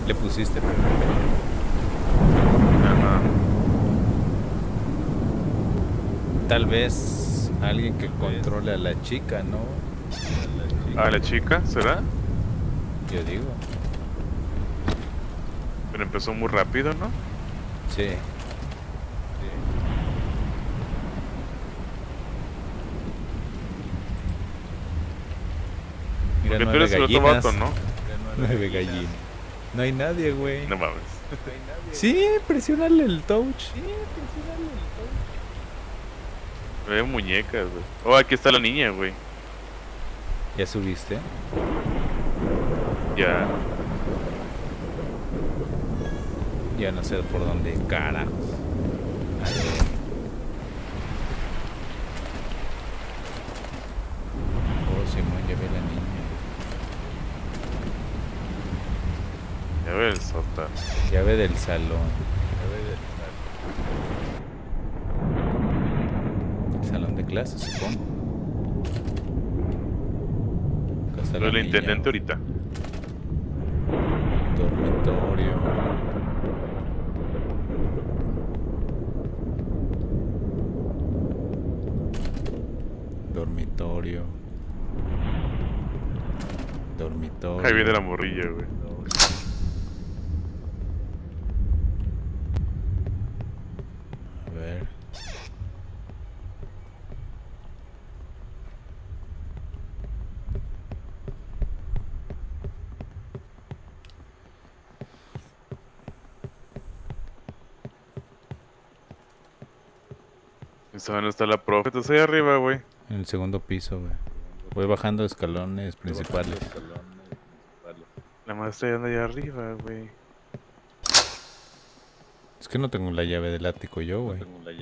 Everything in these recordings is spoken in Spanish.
¿Le pusiste? Ajá. Tal vez alguien que controle a la chica, ¿no? ¿A la chica? ¿Será? Yo digo. Pero empezó muy rápido, ¿no? Sí. Mira, Porque tú eres el otro vato, ¿no? 9 gallinas. No hay nadie, güey. No mames. Sí, presiónale el touch. Veo muñecas, güey. Oh, aquí está la niña, güey. ¿Ya subiste? Ya. Ya no sé por dónde carajos. A ver. Oh, Simón, ya ve la niña. Ya veo el sótano. Llave del salón. Salón de clases, supongo. Acá está Lo la del niña. intendente ahorita. Dormitorio. Dormitorio. Ahí viene la Dormitorio. morrilla, güey. A ver. Esa no está la profe. Estás ahí arriba, güey. En el segundo piso, güey. Voy bajando escalones principales. La maestra ya anda allá arriba, güey. Es que no tengo la llave del ático yo, güey.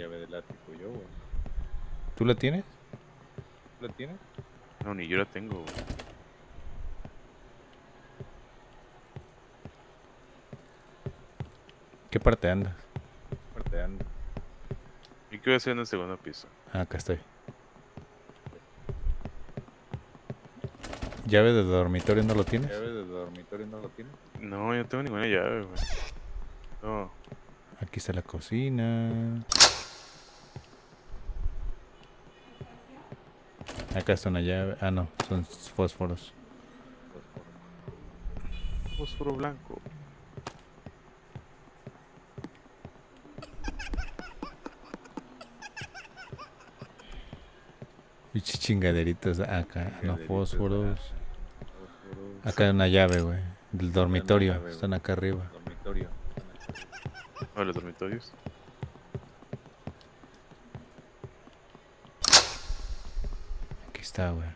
¿Tú la tienes? No, ni yo la tengo, güey. ¿Qué parte andas? ¿Y qué voy a hacer en el segundo piso? Ah, acá estoy. ¿Llave de dormitorio no lo tienes? No, yo no tengo ninguna llave, güey. No. Aquí está la cocina. Acá está una llave. Ah, no, son fósforos. Fósforo blanco. Bichis chingaderitos acá. No, fósforos. Acá hay una llave, güey. Del dormitorio. Están acá arriba. A los dormitorios. Aquí está, güey.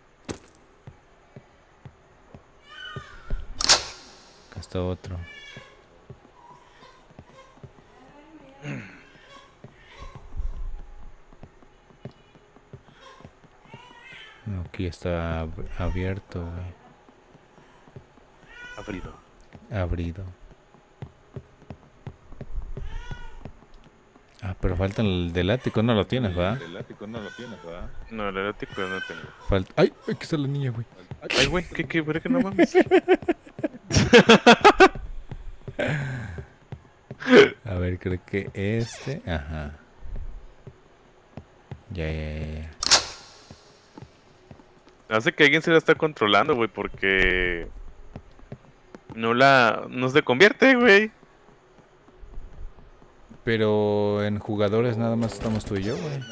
Acá está otro. No, aquí está abierto, güey. Abrido. Abrido. Ah, pero falta el del ático, no lo tienes, ¿verdad? No, el elástico ya no tengo. Falta. ¡Ay! Aquí está la niña, güey. Ay, güey, ¿qué? ¿Por qué no mames? A ver, creo que este. Ajá. Ya. Hace que alguien se la está controlando, güey, porque no se convierte, güey. Pero en jugadores nada más estamos tú y yo, güey.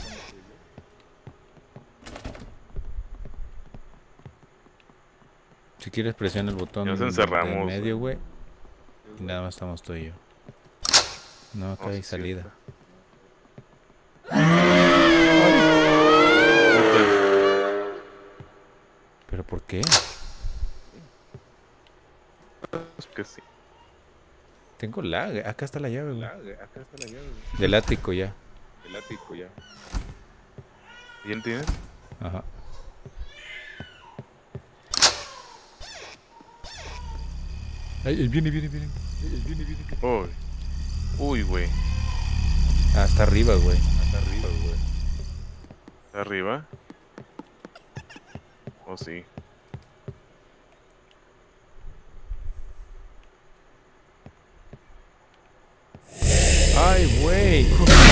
Si quieres presiona el botón Ya nos de encerramos, medio, güey. Y nada más estamos tú y yo. No, acá hay sí, salida. ¿Pero por qué? Es que sí. Tengo lag. Acá está la llave, güey. Del ático ya. ¿Y entiendes? Ajá. Ay, viene. Uy. Uy, güey. Ah, está arriba, güey. ¿Está arriba? Oh, sí. Ay, güey.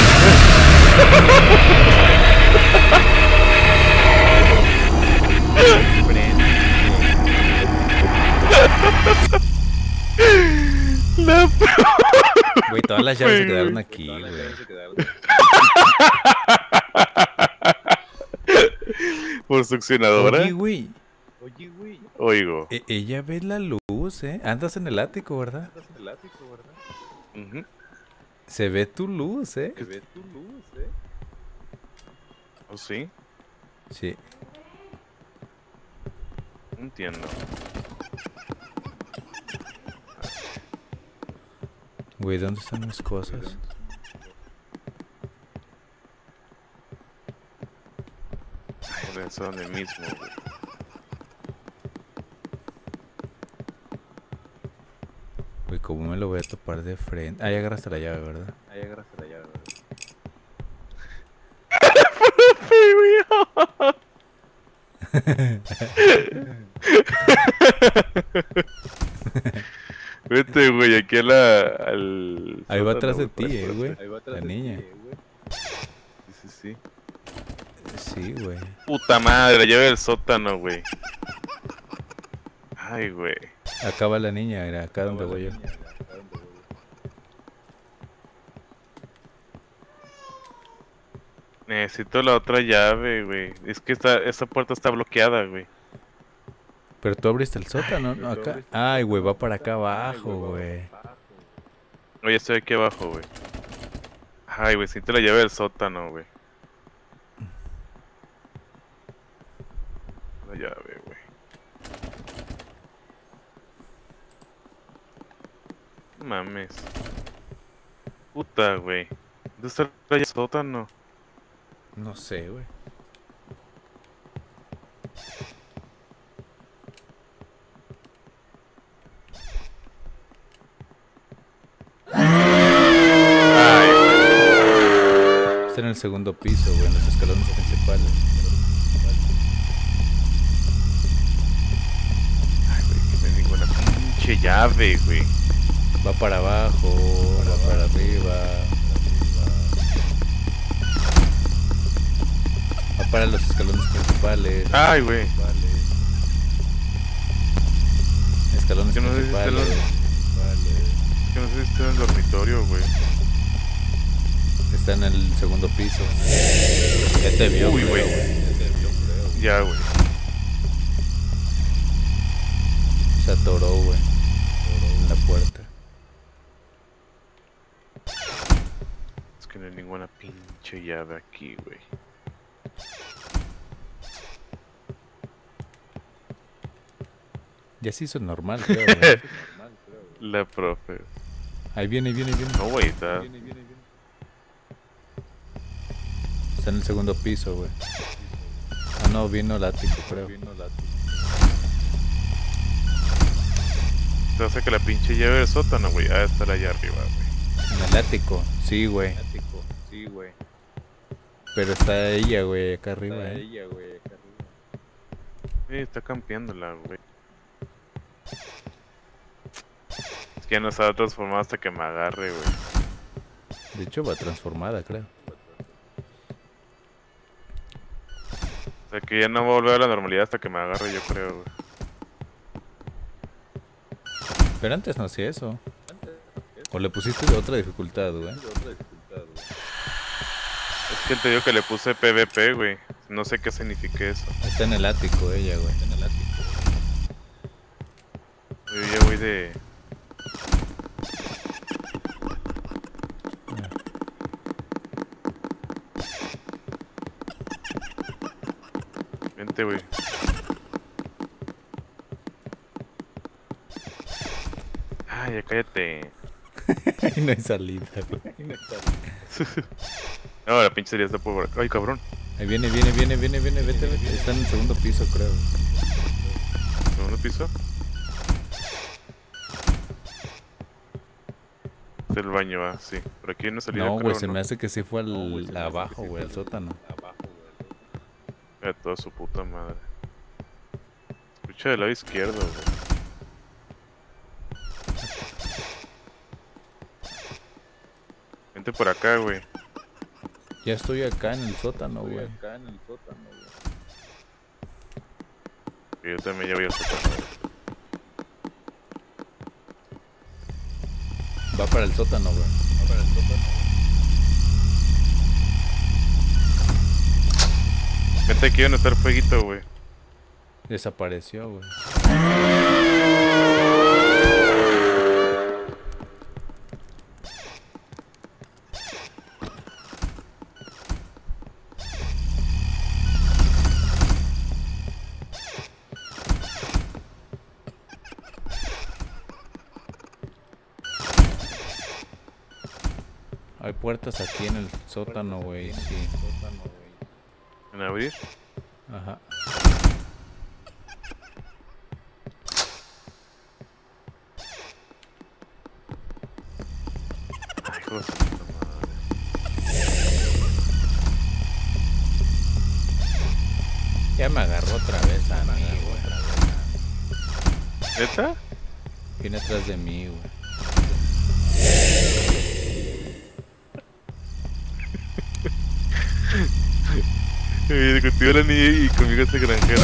La Güey, todas las llaves se quedaron aquí, güey. Por succionadora. Oye, güey. Oigo. Ella ve la luz, ¿eh? Andas en el ático, ¿verdad? Ujú. Se ve tu luz, ¿eh? ¿Oh, sí? Sí. No entiendo. Güey, ¿dónde están mis cosas? Ay, son donde mismo, güey. Güey, ¿cómo me lo voy a topar de frente? Ah, ya agarraste la llave, ¿verdad? Vete, güey, aquí a al... Ahí va atrás sótano, de ti, güey. güey. La niña. Sí. Sí, güey. Puta madre, la llave del sótano, güey. Ay, güey. Acá va la niña, era acá donde voy yo. Necesito la otra llave, güey. Es que esta puerta está bloqueada, güey. Pero tú abriste el sótano, ¿no? Acá. Ay, güey, va para acá abajo, güey. Oye, estoy aquí abajo, güey. Ay, güey, necesito la llave del sótano, güey. La llave, güey. No mames. Puta, güey. ¿Dónde está la llave del sótano? No sé, güey. Ay, güey. Está en el segundo piso, güey, en los escalones principales. Ay, güey, que no hay ninguna pinche llave, güey. Va para abajo, va para arriba. Va para los escalones principales. Ay, güey. Escalones Yo no sé si está en principales. Es que no sé si está en el dormitorio, güey. Está en el segundo piso. Ya te vio, Uy, creo, güey. Ya, güey. Se atoró, güey. En la puerta. Es que no hay ninguna pinche llave aquí, güey. Ya se hizo normal, creo, güey. La profe. Ahí viene. No, güey, está. Está en el segundo piso, güey. Ah, no, vino el ático, creo. Te hace que la pinche llave del sótano, güey. Ah, estar allá arriba, güey. En el ático, sí, güey. Pero está ella, güey, acá arriba, Sí, está campeándola, güey. Es que ya no se va a transformar hasta que me agarre, güey. De hecho, va transformada, creo. O sea que ya no va a volver a la normalidad hasta que me agarre, yo creo, güey. Pero antes no hacía eso. O le pusiste de otra dificultad, güey. Es que te digo que le puse PvP, güey. No sé qué significa eso. Está en el ático ella, güey. Yo ya voy de... Vente, güey. Ay, ya cállate. Ahí no hay salida, güey. No, la pinche sería está por acá. Ay, cabrón. Ahí viene, vete. Está en el segundo piso, creo. ¿Segundo piso? Del baño, va, sí. Por aquí no salida, No, creo, güey, se me hace que sí fue al abajo, güey, al sótano. De toda su puta madre. Escucha del lado izquierdo, güey. Vente por acá, güey. Ya estoy acá en el sótano, güey. Yo también ya voy al sótano. Va para el sótano, güey. Vente aquí donde está el fueguito, güey. Desapareció, güey. Hay puertas aquí en el sótano, güey. Sí. ¿En abrir? Ajá. Ay, hijo de su puta madre. Ya me agarró otra vez a mí, güey. ¿Neta? Viene atrás de mí, güey. Contigo la niña y conmigo este granjero.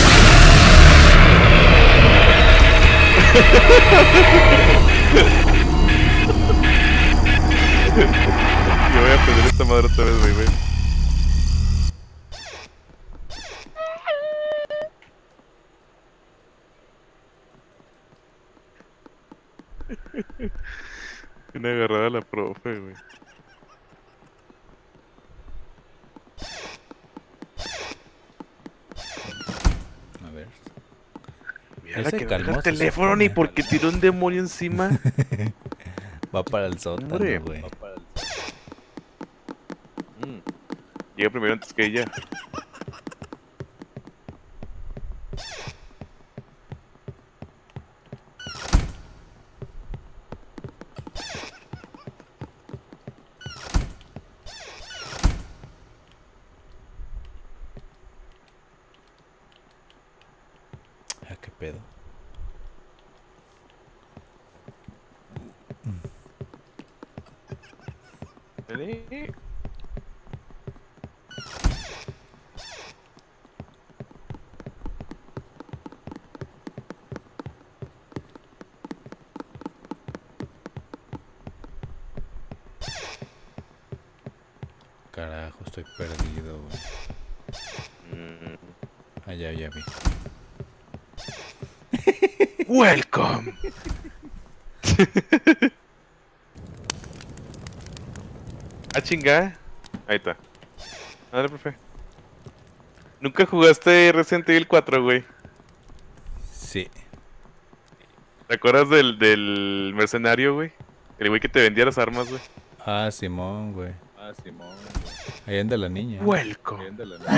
Yo voy a perder esta madre otra vez, güey. Una agarrada a la profe, güey. A ver. Mira la Ese que calmó el se teléfono supone. ni porque tiró un demonio encima. Va para el sótano, Hombre. güey. Llega primero antes que ella. Ah, qué pedo. Vení. Carajo, estoy perdido, güey. Allá, ya vi. Welcome. Ah, chinga. Ahí está. Dale, profe. ¿Nunca jugaste Resident Evil 4, güey? Sí. ¿Te acuerdas del mercenario, güey? El güey que te vendía las armas, güey. Ah, Simón, güey. Ahí anda la niña. Welcome.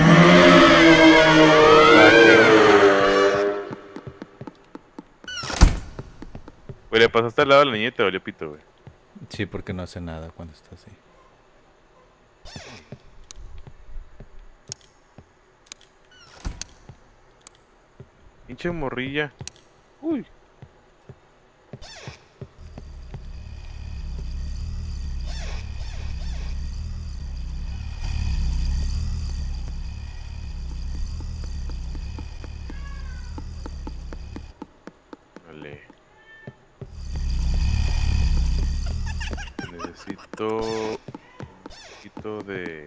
Güey, le pasaste al lado a la niña y te valió pito, güey. Sí, porque no hace nada cuando está así. Pinche morrilla. Uy. Vale. Necesito un poquito de...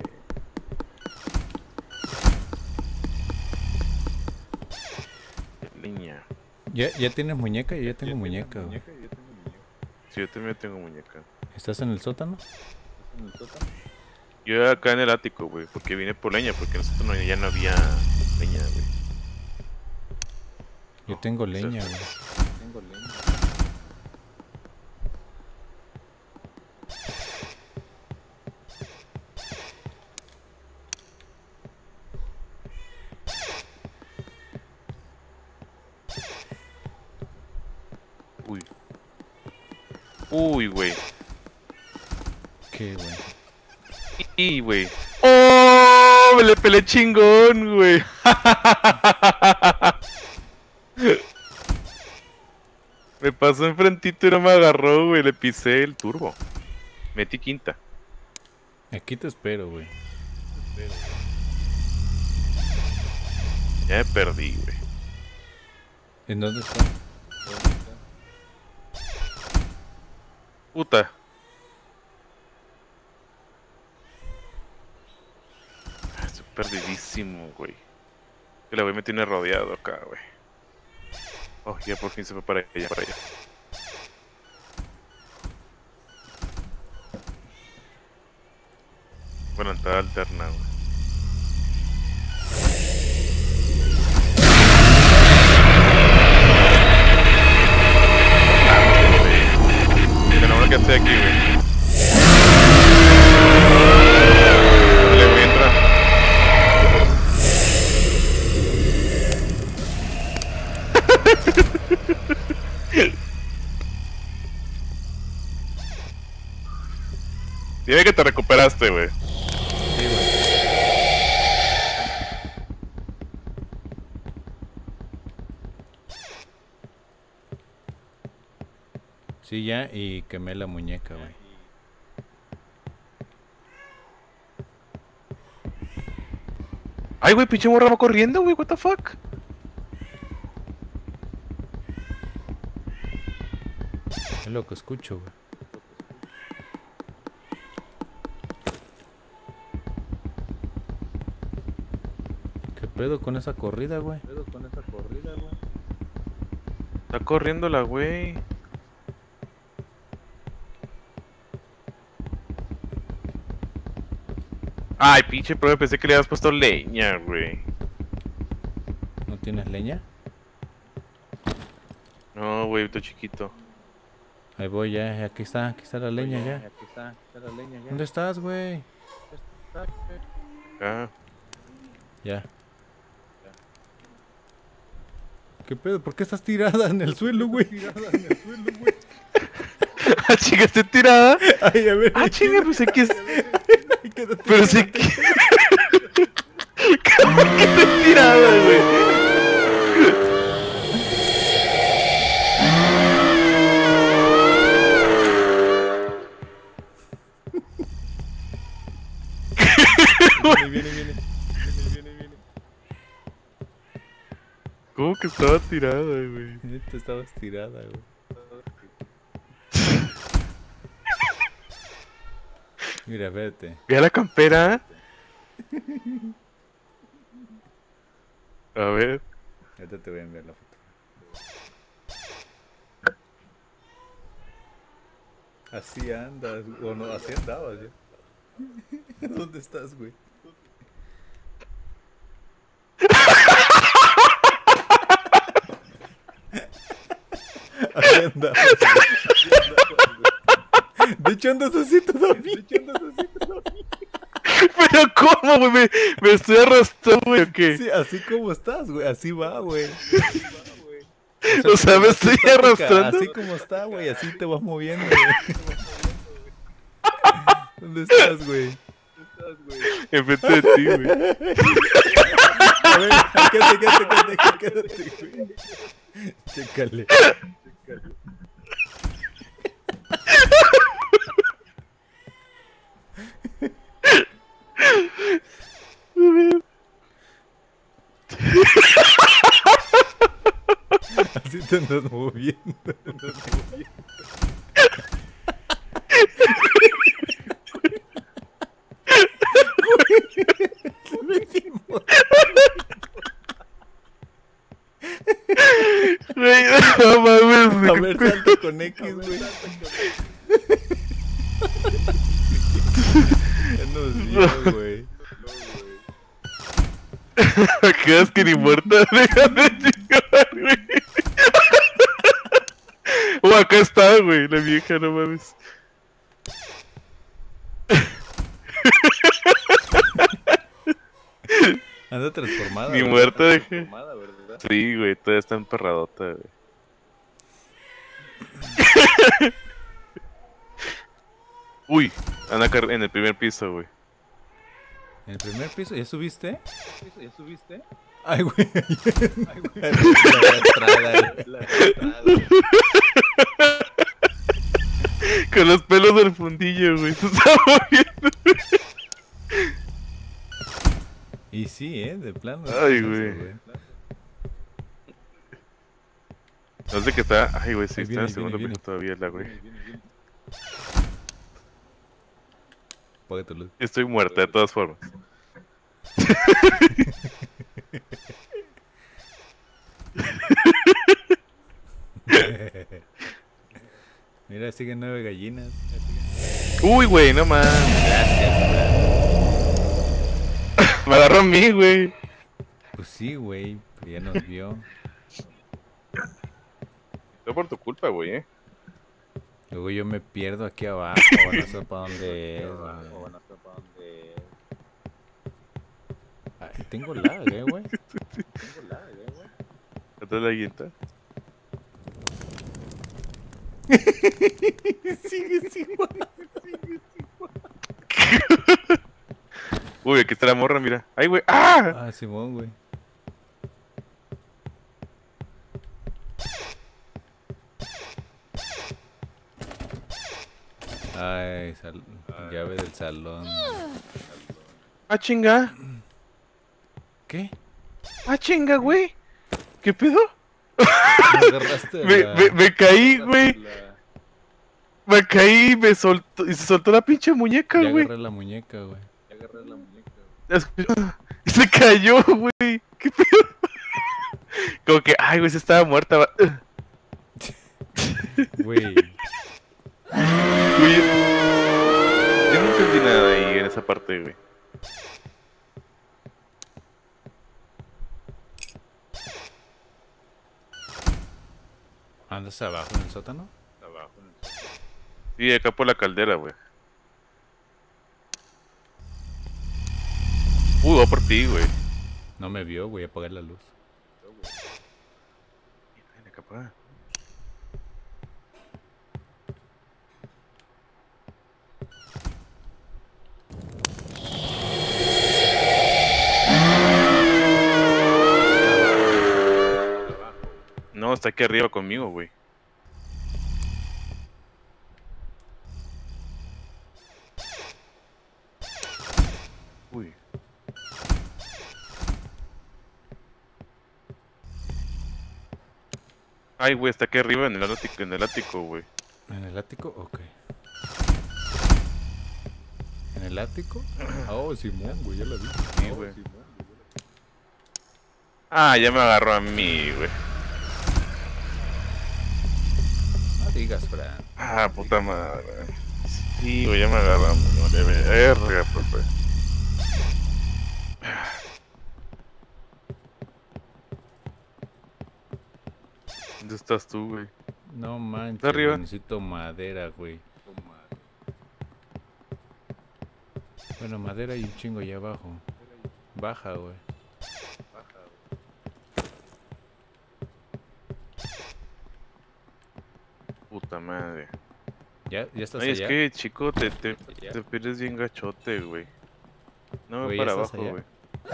niña. ¿Ya tienes muñeca? Yo ya tengo muñeca, güey. Sí, yo también tengo muñeca. ¿Estás en el sótano? Yo acá en el ático, güey, porque vine por leña, porque nosotros ya no había leña, güey. Yo tengo leña, güey. Uy. Uy, güey. ¿Qué, güey? Y, güey. ¡Oh! Me le peleé chingón, güey. Me pasó enfrentito y no me agarró, güey. Le pisé el turbo. Metí quinta. Aquí te espero, güey. Ya me perdí, güey. ¿En dónde está? Puta. Estoy perdidísimo, güey. Que la güey me tiene rodeado acá, güey. Oh, ya por fin se fue para allá, para allá. Bueno, entrada alterna, güey. Que estoy aquí, güey. Dale, güey, entra. Dime que te recuperaste, güey. Sí, güey. Sí, ya, y quemé la muñeca, güey. Ay, güey, pinche morra va corriendo, güey, what the fuck. Es lo que escucho, güey. ¿Qué pedo con esa corrida, güey? Está corriendo la güey. Ay, pinche, pero pensé que le habías puesto leña, güey. ¿No tienes leña? No, güey, está chiquito. Ahí voy ya, aquí está la leña ya. ¿Dónde estás, güey? Acá. Ya. ¿Qué pedo? ¿Por qué estás tirada en el suelo, güey? Ah, chinga, estoy tirada. Ay, a ver. Ah, chinga, pensé que es. Ay, quédate. Pero sí que. ¿Cómo que estoy tirada, güey? Viene. ¿Cómo que estaba tirada, güey? Neta, estabas tirada, güey. Mira, vete. Ve a la campera. A ver. Ahorita te voy a enviar la foto. Así andas, o no, así andabas ya. ¿Dónde estás, güey? Así andabas, güey. De hecho andas así todavía. Pero ¿cómo, güey? Me estoy arrastrando, güey, ¿o qué? Sí, así como estás, güey. Así va, güey. O sea, me estoy arrastrando. Así como está, güey. Así te vas moviendo, güey. ¿Dónde estás, güey? Enfrente de ti, güey. A ver, quédate, güey. Chécale. Así te andas moviendo. Güey, no mames, A ver, salta con X, güey. Ya nos vio, güey. Quedas que ni muerta, déjame chingar, güey. Oh, acá está, güey, la vieja, no mames. Anda transformada. Ni ¿verdad? muerta, dejé. Sí, güey, todavía está emperradota, güey. Uy, anda en el primer piso, güey. ¿En el primer piso? ¿Ya subiste? Ay, güey. La arrastrada. Con los pelos del fundillo, güey. Se está moviendo. sí, de plano. Ay, güey. No sé qué está. Ay, güey, sí, Ahí está en viene, el segundo viene. piso todavía la güey. Apaga tu luz. Estoy muerta de todas formas. Mira, siguen 9 gallinas. Uy, güey, no mames. Me agarró a mí, güey. Pues sí, güey, pero ya nos vio. Fue por tu culpa, güey, Luego yo me pierdo aquí abajo, no sé para dónde es. Ay, tengo lag, güey. ¿Estás la guinta? Sigue, sigue. Uy, aquí está la morra, mira. Ay, güey. ¡Ah! Ah, Simón, güey. Ay, llave del salón. ¡Ah, chinga! ¿Qué? ¡Ah, chinga, güey! ¿Qué pedo? Me agarraste Me caí, güey. Me caí y me soltó. Y se soltó la pinche muñeca, Ya güey. agarré la muñeca, güey. Y se cayó, güey. ¿Qué pedo? Como que, ay, güey, se estaba muerta. Güey. Güey, yo no entendí nada ahí en esa parte, güey. ¿Andas abajo en el sótano? Sí, acá por la caldera, güey. Va por ti, güey. No me vio, güey, apagar la luz. Ven acá, pa. No, está aquí arriba conmigo, güey. Uy. Ay, güey, está aquí arriba en el ático, güey. ¿En el ático? Ok. ¿En el ático? Oh, Simón, güey, ya la vi. Sí, güey. Ah, ya me agarró a mí, güey. No digas, Fran. Ah, puta madre. Sí, güey, ya me agarró a mí. Verga, profe. ¿Dónde estás tú, güey? No manches, ¿Está arriba? güey, necesito madera, güey. Bueno, madera y un chingo allá abajo. Baja, güey. Puta madre. ¿Ya estás Ay, es allá? que, chico, te pierdes bien gachote, güey. No, Güey, para ¿ya estás abajo, allá? güey.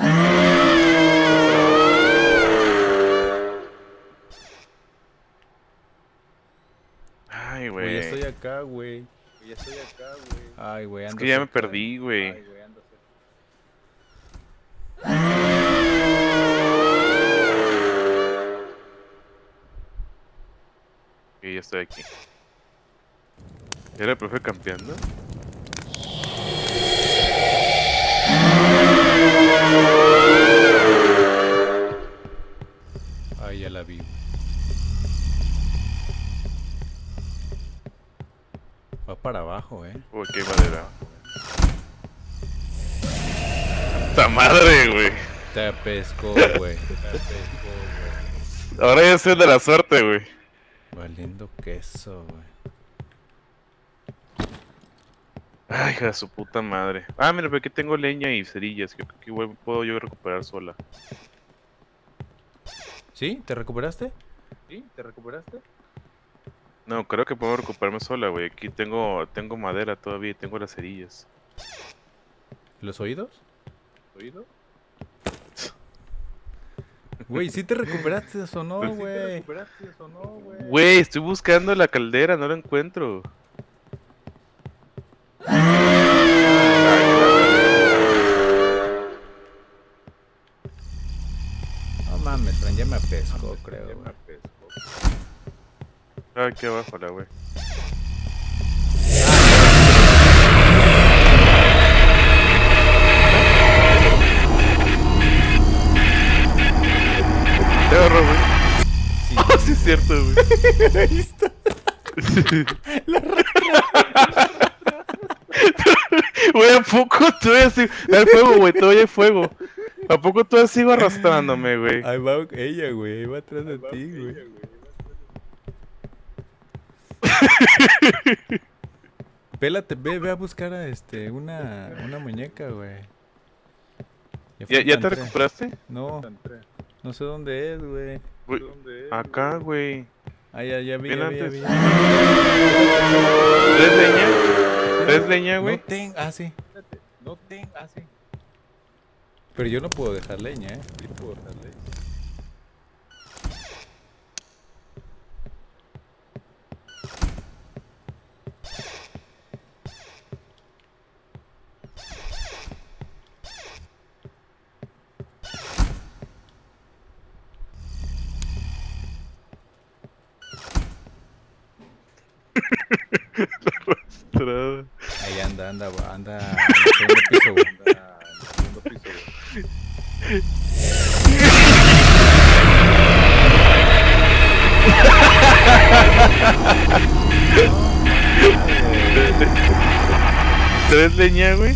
Ay, Güey, ya güey. estoy acá, güey. Ay, güey, Es ando que ya me cerca. perdí, güey. Ok, ya estoy aquí. ¿Era el profe campeando? Ay, ya la vi, güey. Va para abajo, Uy, qué madera. ¡Puta madre, güey! Te pescó, güey. Ahora ya soy de la suerte, güey. Valiendo queso, güey. Ay, hija de su puta madre. Ah, mira, pero aquí tengo leña y cerillas que igual puedo yo recuperar sola. ¿Sí? ¿Te recuperaste? No, creo que puedo recuperarme sola, güey. Aquí tengo madera todavía y tengo las cerillas. ¿Los oídos? Güey, ¿sí te recuperaste o no, güey? Güey, estoy buscando la caldera, no la encuentro. pescó, creo, güey. Ah, aquí abajo la güey. Te agarró, güey. Sí, Oh, sí es cierto, güey. ahí está. Güey, ¿a poco todavía sigo? Hay fuego, güey, todavía hay fuego. ¿A poco todavía sigo arrastrándome, güey? Ahí va ella, güey. Ahí va atrás de ti, güey. Pélate, ve a buscar a una muñeca, güey. ¿Ya te faltan tres. recuperaste? No, no sé dónde es, güey. Güey, acá, güey. Ah, ya vi, Bien ya vi, ya antes. vi. ¿Tres leña? ¿Tres leña, güey? No tengo, sí. No tengo, sí. Pero yo no puedo dejar leña, Yo puedo dejar leña. Arrastrada. Ahí anda en el segundo piso, güey. ¿Tres leña, güey?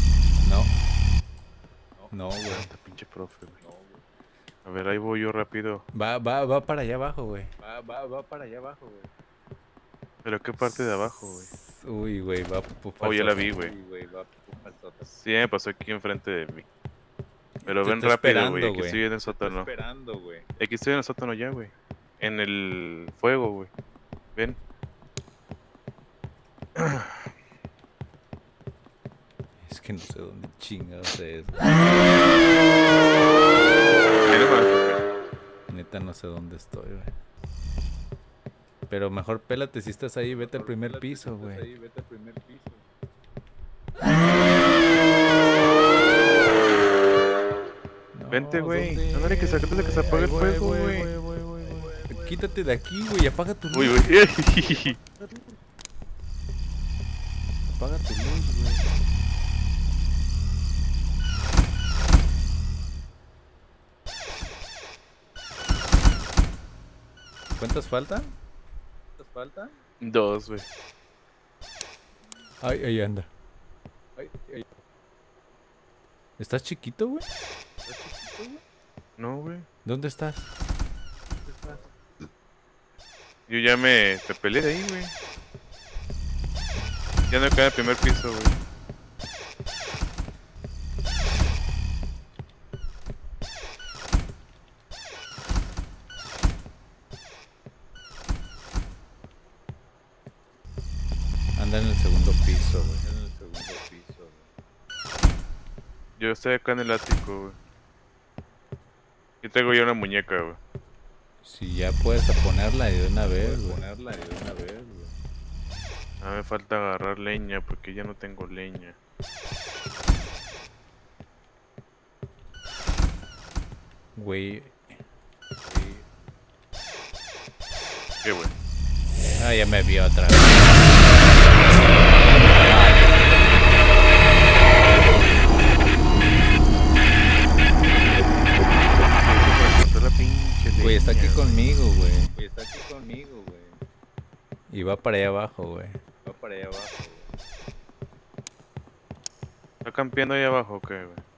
No, güey. Esta pinche profe, güey. A ver, ahí voy yo rápido. Va para allá abajo, güey. Va para allá abajo, güey. ¿Pero qué parte de abajo, güey? Uy, güey, va por Oh, ya la vi, güey. Sí, me pasó aquí enfrente de mí. Pero Te ven estoy rápido, esperando, güey. Aquí güey. estoy en el sótano. Esperando, güey. Aquí estoy en el sótano ya, güey. En el fuego, güey. Ven. Es que no sé dónde chingados es. Ahí nomás, güey. Neta no sé dónde estoy, güey. Pero mejor pélate si estás ahí, vete al primer piso, güey. No, Vente, güey. ¿dónde Ándale, que es, sacaste de que se güey? apague el Ahí fuego, voy, güey. voy. Quítate de aquí, güey, apaga tu luz. Uy, güey. Apaga tu luz, güey. ¿Cuántas faltan? Dos, güey. Ay, ahí anda. ¿Estás chiquito, güey? No, güey. ¿Dónde estás? Yo ya me peleé de ahí, güey. Ya no cae en el primer piso, güey. Anda en el segundo piso, güey. Yo estoy acá en el ático, güey. Yo traigo ya una muñeca, güey. Si ya puedes ponerla de una vez, güey. Ah, me falta agarrar leña porque ya no tengo leña. Güey. ¿Qué, güey? Ah, ya me vio otra vez. Güey, está aquí conmigo, güey. Y va para allá abajo, güey. ¿Está campeando ahí abajo o qué, güey?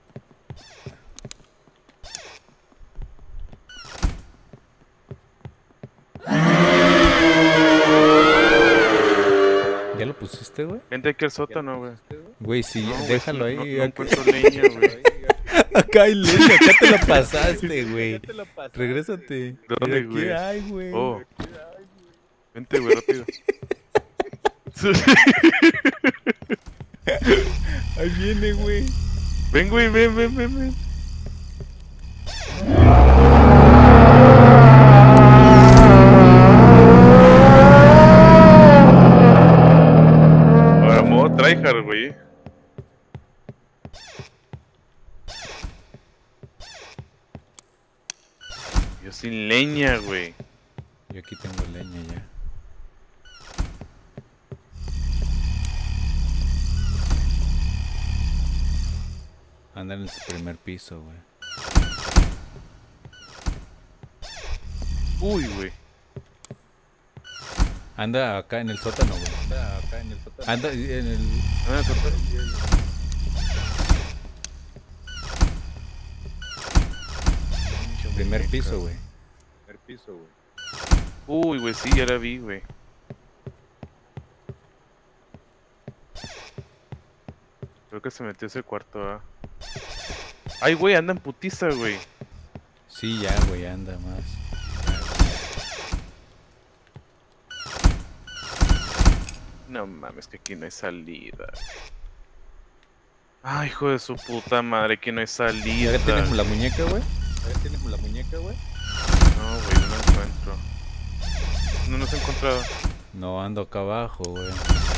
¿Ya lo pusiste, güey? Vente aquí al sótano, güey. Güey, sí, No, güey, déjalo no, ahí. no acá. encuentro leña, güey. Acá hay leña, acá te la pasaste, güey. Regrésate. ¿Dónde, Aquí güey? hay, güey. Oh. Vente, güey, rápido. Ahí viene, güey. Ven, güey, ven. Ahora, modo tryhard, güey. Yo sin leña, güey. Yo aquí tengo leña ya. Anda en el primer piso, güey. Uy, güey. Anda acá en el sótano, güey. Anda en el... Ah, total. primer piso, güey. Uy, güey, sí, ya la vi, güey. Creo que se metió ese cuarto, ah. Ay, güey, anda en putiza, güey. Sí, ya, güey, anda más. No mames, que aquí no hay salida. Ay, hijo de su puta madre, que no hay salida. ¿Ya tienes la muñeca, güey? No, güey, no la encuentro. No nos he encontrado. No, ando acá abajo, güey.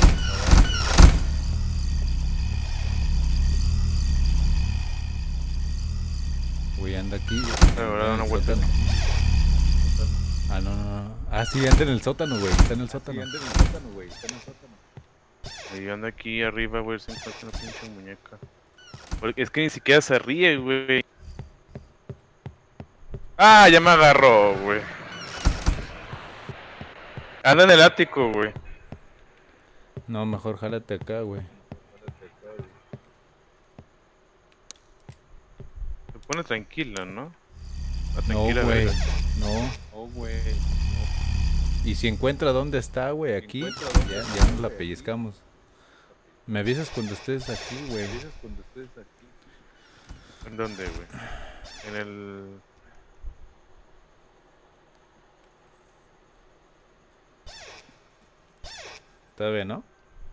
Güey, anda aquí. Ahora da una en el vuelta. sótano. Ah, no. Ah, sí, anda en el sótano, güey. Está en el sótano. Y anda aquí arriba, güey, se encuentra una pinche muñeca. Porque es que ni siquiera se ríe, güey. Ah, ya me agarró, güey. Anda en el ático, güey. No, mejor jálate acá, güey. Se pone tranquila, ¿no? Ah, No, tranquila, güey. verga. No. Y si encuentra dónde está, güey, aquí, ya nos la pellizcamos. Me avisas cuando estés aquí, güey. ¿En dónde, güey? En el... Todavía, ¿no?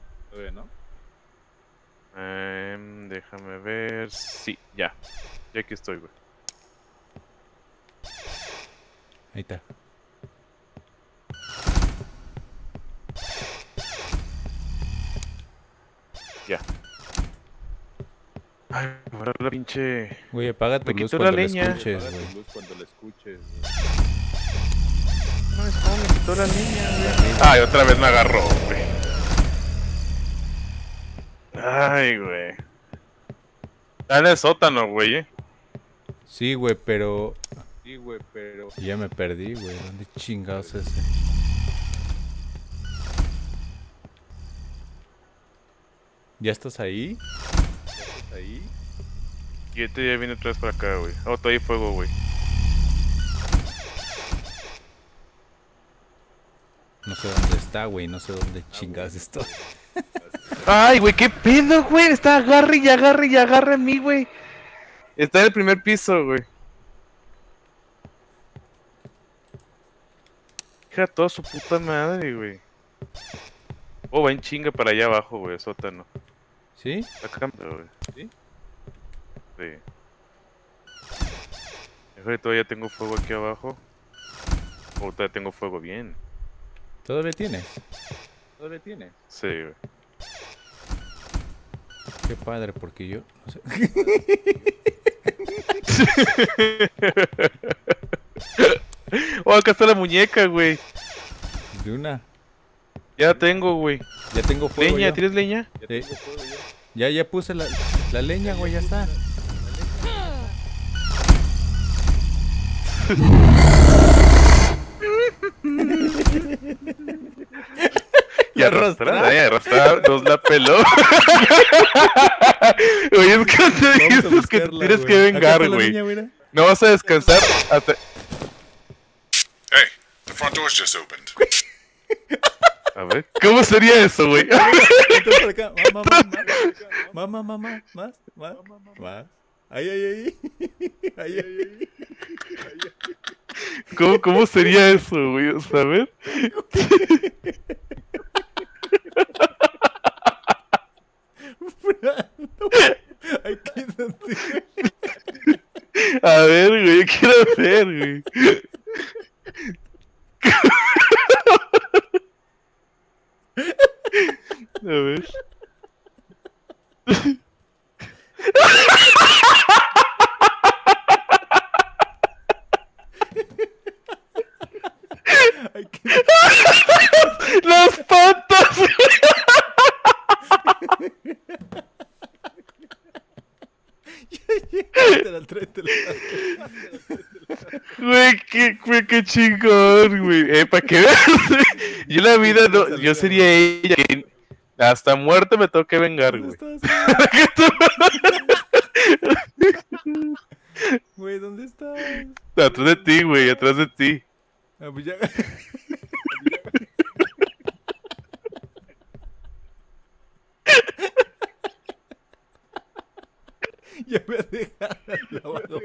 Déjame ver... Sí, ya. Ya aquí estoy, güey. Ahí está. Ya. Ay, ahora la pinche... Güey, apaga tu Me luz quitó cuando la la leña. escuches, güey. No, es como me quitó la niña, güey. Ay, otra vez me agarró, güey. Ay, güey. Está en el sótano, güey, Sí, güey, pero... Ya me perdí, güey. ¿Dónde chingados es ese? ¿Ya estás ahí? Y este ya viene otra vez para acá, güey. Oh, todavía hay fuego, güey. No sé dónde está, güey. No sé dónde chingados estoy. Ay, güey, qué pedo, güey. Está agarre y agarre y agarre a mí, güey. Está en el primer piso, güey. Hija, toda su puta madre, güey. Oh, va en chinga para allá abajo, güey, el sótano. ¿Sí? Acá, güey. ¿Sí? Sí. Híjole, todavía tengo fuego aquí abajo. Oh, todavía tengo fuego bien. ¿Todavía tienes? Sí, güey. Qué padre, porque yo... No sé. Oh, acá está la muñeca, güey. De una. Ya tengo, güey. Ya tengo fuego. ¿Leña? Yo. ¿Tienes leña? Sí. Ya puse la leña, güey, ya está. Y arrastrar, nos la peló. Oye, es que te dijiste que te tienes que vengar, güey. No vas a descansar hasta... Hey, the front door's just opened. A ver, ¿cómo sería eso, güey? Entonces por acá, mamá, más. Ahí. ¿Cómo sería eso, güey? A ver. Ay, quédate. A ver, güey, quiero ver, güey. A ver. chingón, güey. ¿Para qué veas? Yo la vida no, yo sería ella. Hasta muerte me tengo que vengar, güey. Güey, ¿dónde estás? Atrás de ti, güey, atrás de ti. Ah, pues ya. Ya me dejaron el lavado.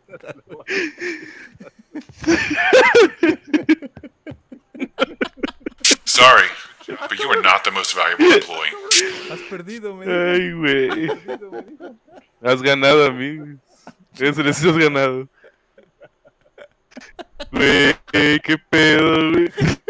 Sorry, but you are not the most valuable employee. Has perdido, me Ay, güey. Has ganado, amigo. Eso les has ganado. Güey, qué pedo, güey.